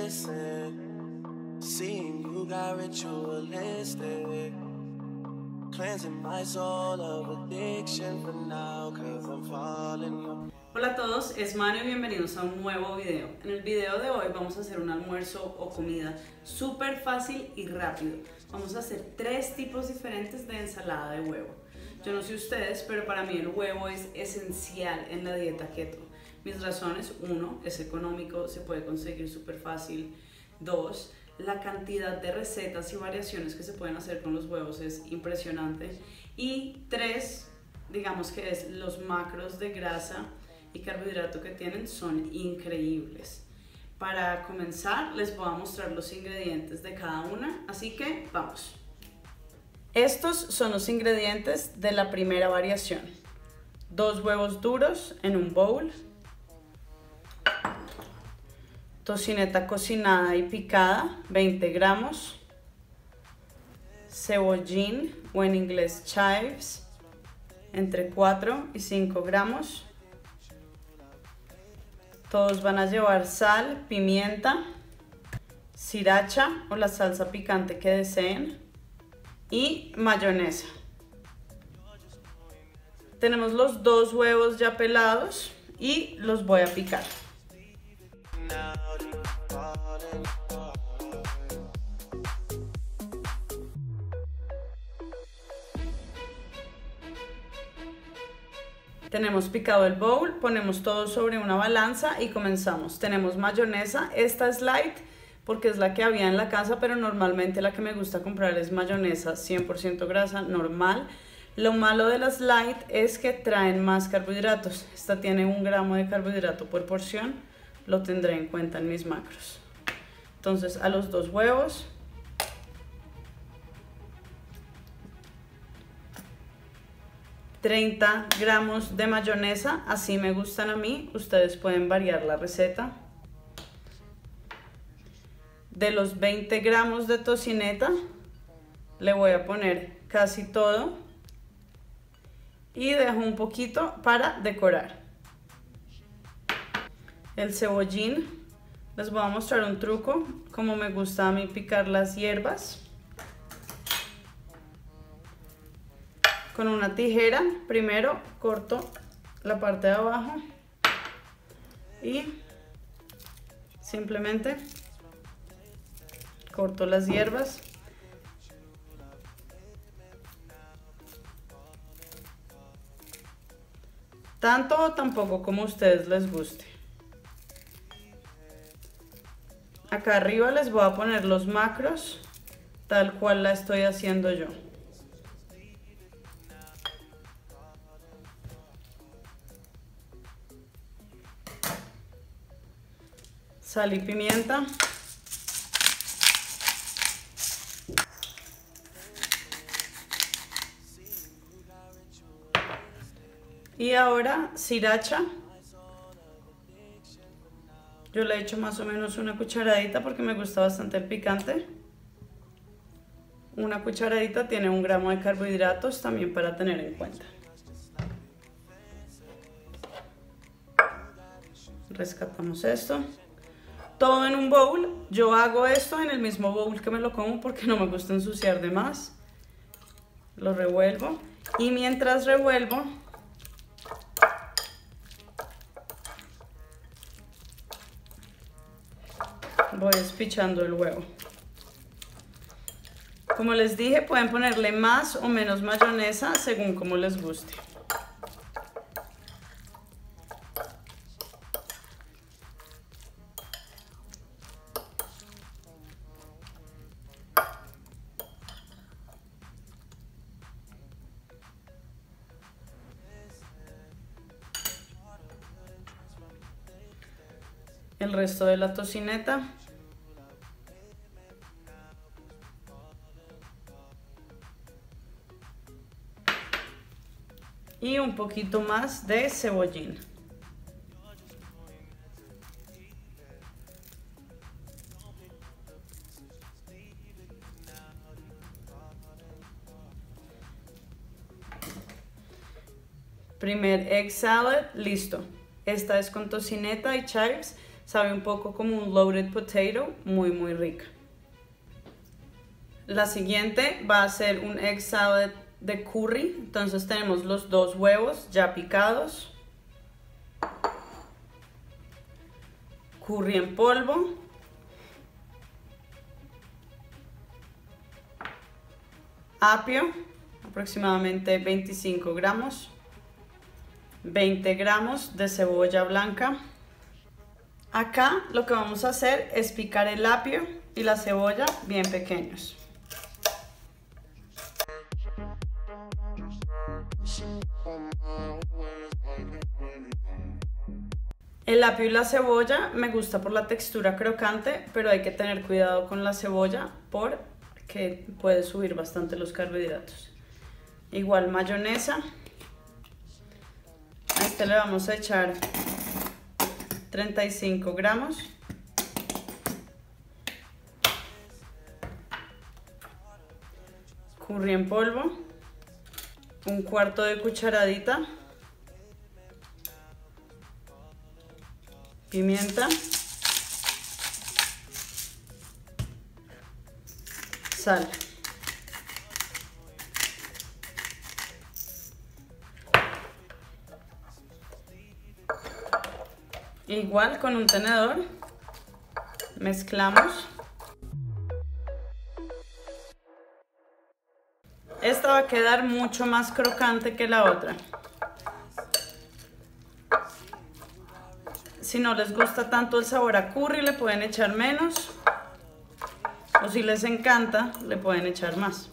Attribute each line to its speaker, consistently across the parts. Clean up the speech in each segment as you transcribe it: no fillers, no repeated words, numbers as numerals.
Speaker 1: listen. Seeing you got ritualistic. Cleansing my soul of addiction for now, cause I'm falling.
Speaker 2: Hola a todos, es Manu y bienvenidos a un nuevo video. En el video de hoy vamos a hacer un almuerzo o comida súper fácil y rápido. Vamos a hacer 3 tipos diferentes de ensalada de huevo. Yo no sé ustedes, pero para mí el huevo es esencial en la dieta keto. Mis razones: 1, es económico, se puede conseguir súper fácil. 2, la cantidad de recetas y variaciones que se pueden hacer con los huevos es impresionante. Y 3, digamos que es los macros de grasa y carbohidrato que tienen son increíbles. Para comenzar les voy a mostrar los ingredientes de cada una, así que vamos. Estos son los ingredientes de la primera variación: 2 huevos duros en un bowl, tocineta cocinada y picada 20 gramos, cebollín o en inglés chives entre 4 y 5 gramos. Todos van a llevar sal, pimienta, sriracha o la salsa picante que deseen y mayonesa. Tenemos los 2 huevos ya pelados y los voy a picar. Tenemos picado el bowl, ponemos todo sobre una balanza y comenzamos. Tenemos mayonesa, esta es light porque es la que había en la casa, pero normalmente la que me gusta comprar es mayonesa 100% grasa, normal. Lo malo de las light es que traen más carbohidratos. Esta tiene 1 gramo de carbohidrato por porción, lo tendré en cuenta en mis macros. Entonces a los 2 huevos, $30 gramos de mayonesa, así me gustan a mí, ustedes pueden variar la receta. De los 20 gramos de tocineta, le voy a poner casi todo y dejo un poquito para decorar. El cebollín, les voy a mostrar un truco, como me gusta a mí picar las hierbas. Con una tijera, primero corto la parte de abajo y simplemente corto las hierbas. Tanto o tampoco como a ustedes les guste. Acá arriba les voy a poner los macros, tal cual la estoy haciendo yo. Sal y pimienta. Y ahora sriracha. Yo le he hecho más o menos una cucharadita porque me gusta bastante el picante. Una cucharadita tiene 1 gramo de carbohidratos, también para tener en cuenta. Rescatamos esto. Todo en un bowl. Yo hago esto en el mismo bowl que me lo como porque no me gusta ensuciar de más. Lo revuelvo y mientras revuelvo voy despichando el huevo. Como les dije, pueden ponerle más o menos mayonesa según como les guste. El resto de la tocineta. Y un poquito más de cebollín. Primer egg salad, listo. Esta es con tocineta y chives. Sabe un poco como un loaded potato, muy muy rica. La siguiente va a ser un egg salad de curry. Entonces tenemos los 2 huevos ya picados, curry en polvo, apio, aproximadamente 25 gramos, 20 gramos de cebolla blanca. Acá lo que vamos a hacer es picar el apio y la cebolla bien pequeños. El apio y la cebolla me gusta por la textura crocante, pero hay que tener cuidado con la cebolla porque puede subir bastante los carbohidratos. Igual mayonesa. A este le vamos a echar 35 gramos. Curry en polvo. 1/4 de cucharadita. Pimienta. Sal. Igual con un tenedor mezclamos. Esta va a quedar mucho más crocante que la otra. Si no les gusta tanto el sabor a curry, le pueden echar menos. O si les encanta, le pueden echar más.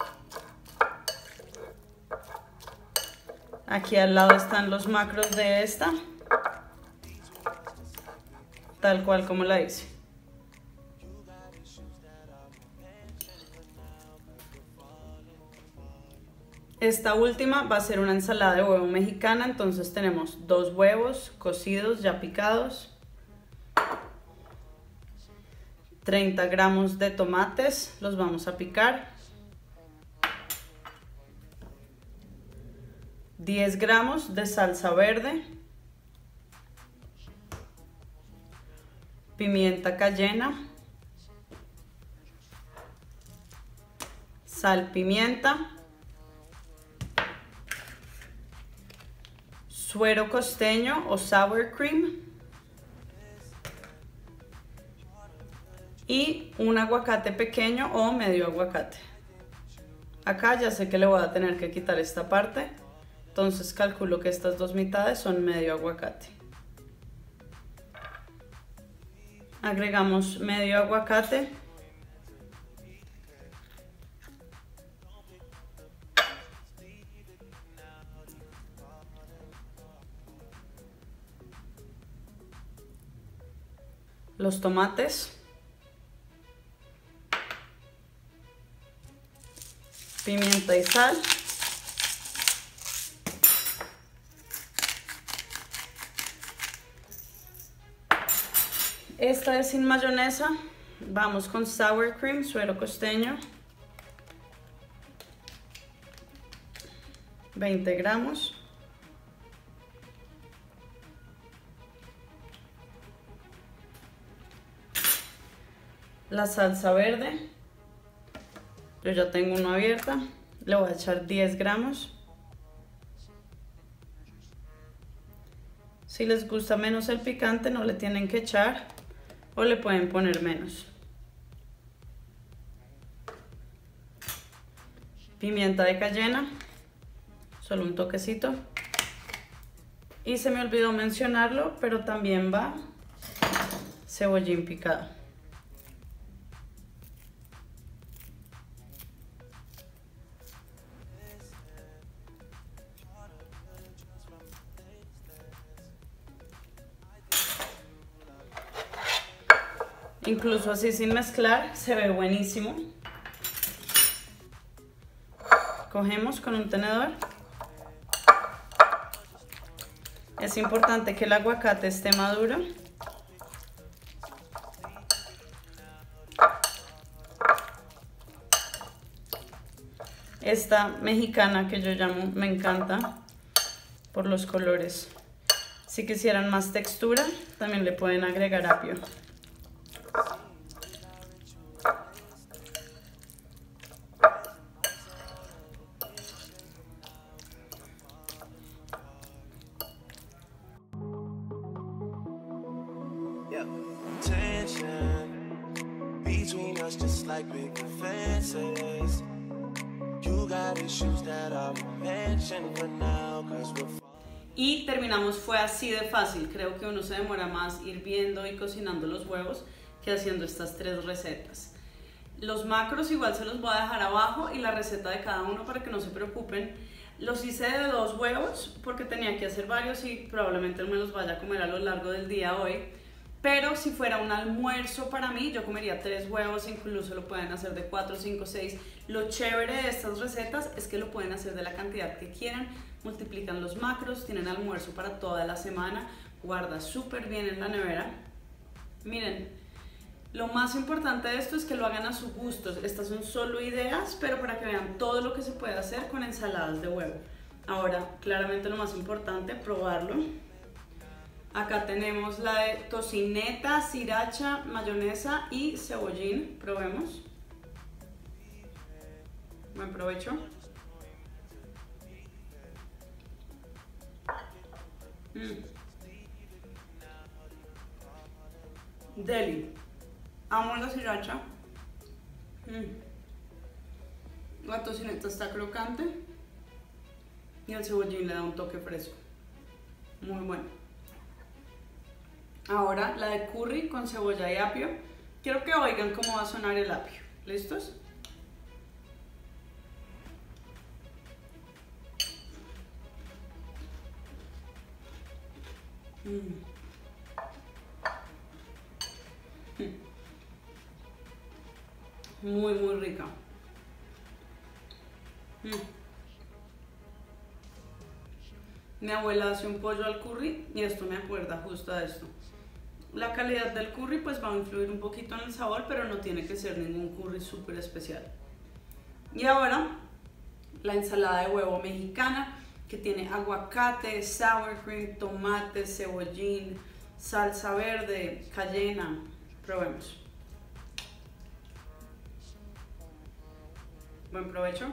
Speaker 2: Aquí al lado están los macros de esta. Tal cual como la hice. Esta última va a ser una ensalada de huevo mexicana, entonces tenemos 2 huevos cocidos ya picados, 30 gramos de tomates, los vamos a picar, 10 gramos de salsa verde, pimienta cayena, sal, pimienta, suero costeño o sour cream y un aguacate pequeño o medio aguacate. Acá ya sé que le voy a tener que quitar esta parte, entonces calculo que estas 2 mitades son medio aguacate. Agregamos medio aguacate. Los tomates, pimienta y sal, esta es sin mayonesa, vamos con sour cream, suero costeño, 20 gramos. La salsa verde, yo ya tengo una abierta, le voy a echar 10 gramos. Si les gusta menos el picante no le tienen que echar o le pueden poner menos. Pimienta de cayena, solo un toquecito. Y se me olvidó mencionarlo, pero también va cebollín picado. Incluso así sin mezclar se ve buenísimo. Cogemos con un tenedor. Es importante que el aguacate esté maduro. Esta mexicana que yo llamo me encanta por los colores. Si quisieran más textura, también le pueden agregar apio.
Speaker 1: Between us just like big fences. You got issues that I won't mention for now, 'cause we're...
Speaker 2: Y terminamos, fue así de fácil. Creo que uno se demora más hirviendo y cocinando los huevos que haciendo estas 3 recetas. Los macros igual se los voy a dejar abajo y la receta de cada uno para que no se preocupen. Los hice de 2 huevos porque tenía que hacer varios y probablemente me los vaya a comer a lo largo del día hoy. Pero si fuera un almuerzo para mí, yo comería 3 huevos, incluso lo pueden hacer de 4, 5, 6. Lo chévere de estas recetas es que lo pueden hacer de la cantidad que quieran, multiplican los macros, tienen almuerzo para toda la semana, guarda súper bien en la nevera. Miren, lo más importante de esto es que lo hagan a su gusto. Estas son solo ideas, pero para que vean todo lo que se puede hacer con ensaladas de huevo. Ahora, claramente lo más importante, probarlo. Acá tenemos la de tocineta, sriracha, mayonesa y cebollín. Probemos. Buen provecho. Deli. Amo la sriracha. La tocineta está crocante y el cebollín le da un toque fresco. Muy bueno. Ahora la de curry con cebolla y apio. Quiero que oigan cómo va a sonar el apio. ¿Listos? Muy, muy rica. Mi abuela hace un pollo al curry y esto me acuerda justo a esto. La calidad del curry pues va a influir un poquito en el sabor, pero no tiene que ser ningún curry súper especial. Y ahora la ensalada de huevo mexicana, que tiene aguacate, sour cream, tomate, cebollín, salsa verde, cayena. Probemos. Buen provecho.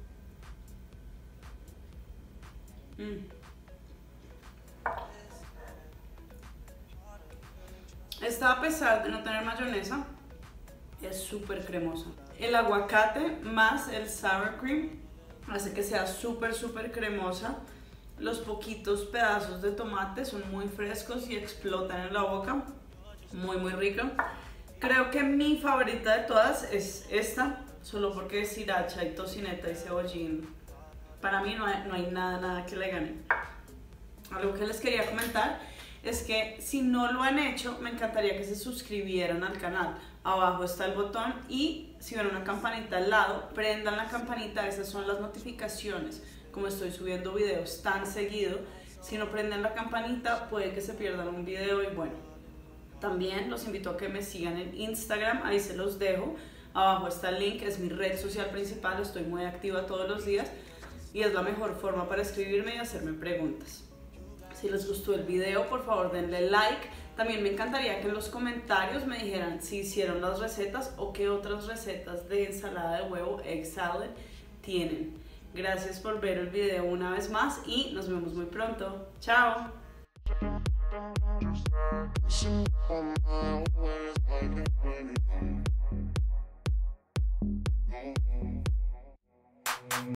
Speaker 2: Esta, a pesar de no tener mayonesa, es súper cremosa. El aguacate más el sour cream hace que sea súper cremosa. Los poquitos pedazos de tomate son muy frescos y explotan en la boca. Muy rica. Creo que mi favorita de todas es esta, solo porque es sriracha y tocineta y cebollín. Para mí no hay nada que le gane. Algo que les quería comentar es que si no lo han hecho, me encantaría que se suscribieran al canal. Abajo está el botón y si ven una campanita al lado, prendan la campanita, esas son las notificaciones. Como estoy subiendo videos tan seguido, si no prenden la campanita puede que se pierdan un video. Y bueno, también los invito a que me sigan en Instagram, ahí se los dejo. Abajo está el link, es mi red social principal, estoy muy activa todos los días y es la mejor forma para escribirme y hacerme preguntas. Si les gustó el video, por favor denle like. También me encantaría que en los comentarios me dijeran si hicieron las recetas o qué otras recetas de ensalada de huevo, egg salad, tienen. Gracias por ver el video una vez más y nos vemos muy pronto. ¡Chao!
Speaker 1: On my way, like